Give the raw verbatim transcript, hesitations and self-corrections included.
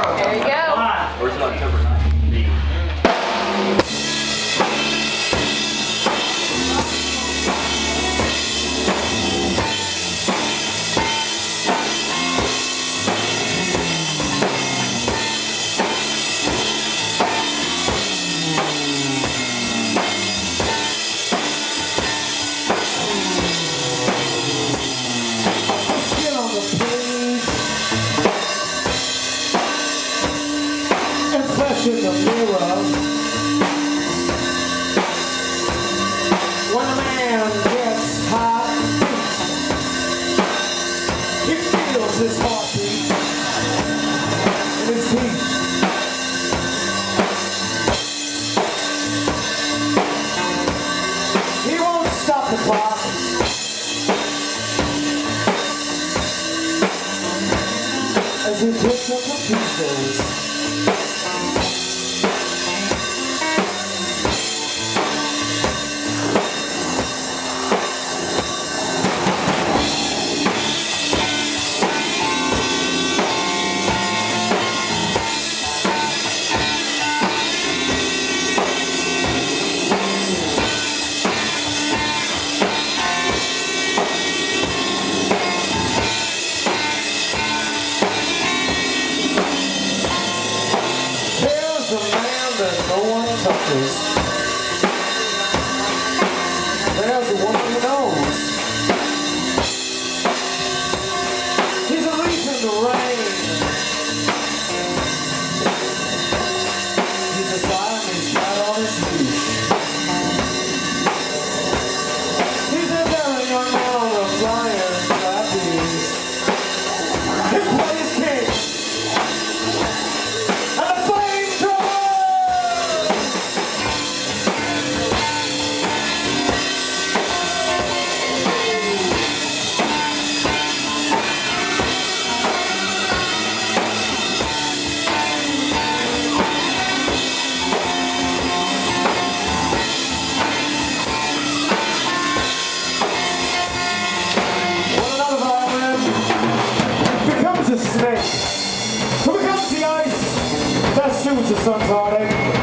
There you go. Or is it October ninth? In the mirror, when a man gets hot, he feels his heartbeat in his teeth. He won't stop the clock. As he picks up the pieces. That no one touches. There's a woman who knows. He's a leaf in the rain. He's a Siamese cat on his leash. He's a very young man on a flying trapeze. His play is king. A snake. Who becomes the ice that suits the sun's heartache?